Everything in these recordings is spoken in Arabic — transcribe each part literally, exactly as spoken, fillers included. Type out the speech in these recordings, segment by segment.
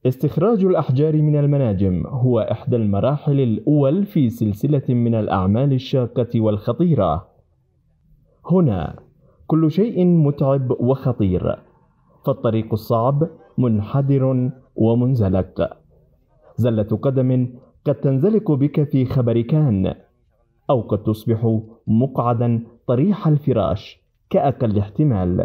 استخراج الأحجار من المناجم هو إحدى المراحل الأول في سلسلة من الأعمال الشاقة والخطيرة. هنا كل شيء متعب وخطير، فالطريق الصعب منحدر ومنزلق. زلة قدم قد تنزلق بك في خبركان، أو قد تصبح مقعدا طريح الفراش كأقل احتمال.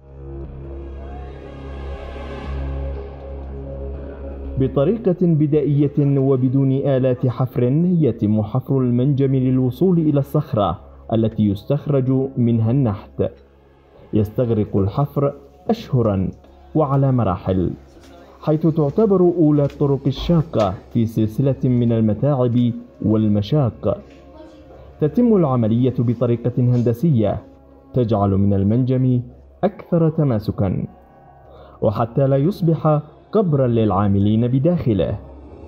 بطريقة بدائية وبدون آلات حفر يتم حفر المنجم للوصول إلى الصخرة التي يستخرج منها النحت. يستغرق الحفر أشهرا وعلى مراحل، حيث تعتبر أولى الطرق الشاقة في سلسلة من المتاعب والمشاق. تتم العملية بطريقة هندسية تجعل من المنجم أكثر تماسكا، وحتى لا يصبح قبرا للعاملين بداخله.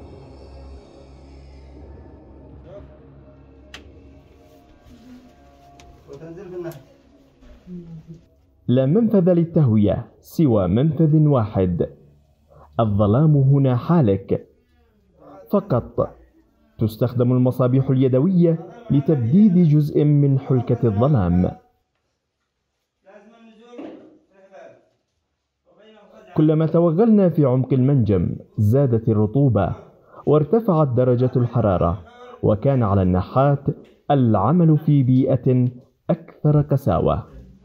لا منفذ للتهوية سوى منفذ واحد. الظلام هنا حالك فقط. تستخدم المصابيح اليدوية لتبديد جزء من حلكة الظلام. كلما توغلنا في عمق المنجم زادت الرطوبة وارتفعت درجة الحرارة، وكان على النحات العمل في بيئة أكثر قساوة.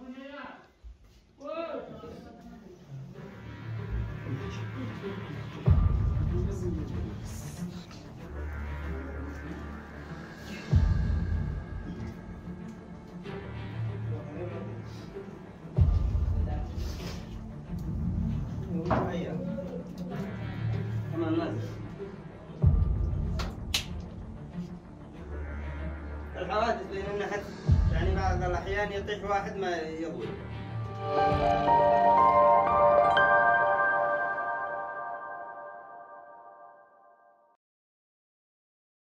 الحوادث بين النحت يعني بعض الأحيان يطيح واحد ما يضوي.